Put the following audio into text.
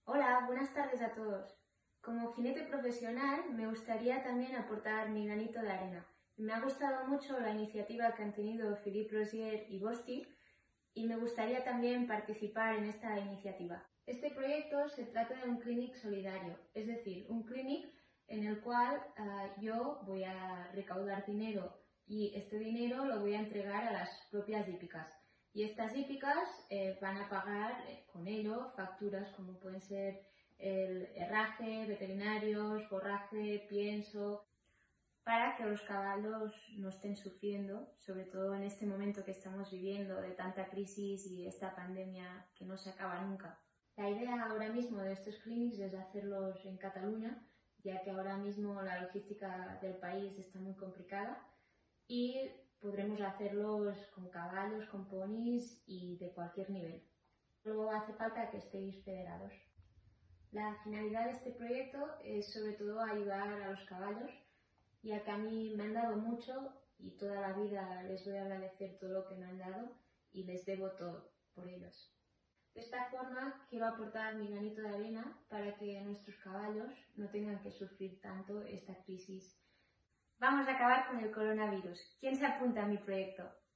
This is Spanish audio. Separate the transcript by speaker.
Speaker 1: Hola, buenas tardes a todos. Como jinete profesional me gustaría también aportar mi granito de arena. Me ha gustado mucho la iniciativa que han tenido Philippe Rosier y Bosti y me gustaría también participar en esta iniciativa. Este proyecto se trata de un clinic solidario, es decir, un clinic en el cual yo voy a recaudar dinero y este dinero lo voy a entregar a las propias hípicas. Y estas hípicas van a pagar con ello facturas como pueden ser el herraje, veterinarios, forraje, pienso, para que los caballos no estén sufriendo, sobre todo en este momento que estamos viviendo de tanta crisis y esta pandemia que no se acaba nunca. La idea ahora mismo de estos clinics es hacerlos en Cataluña, ya que ahora mismo la logística del país está muy complicada y podremos hacerlos con caballos, con ponis y de cualquier nivel. Solo hace falta que estéis federados. La finalidad de este proyecto es sobre todo ayudar a los caballos, ya que a mí me han dado mucho y toda la vida les voy a agradecer todo lo que me han dado y les debo todo por ellos. De esta forma quiero aportar mi granito de arena para que nuestros caballos no tengan que sufrir tanto esta crisis. Vamos a acabar con el coronavirus. ¿Quién se apunta a mi proyecto?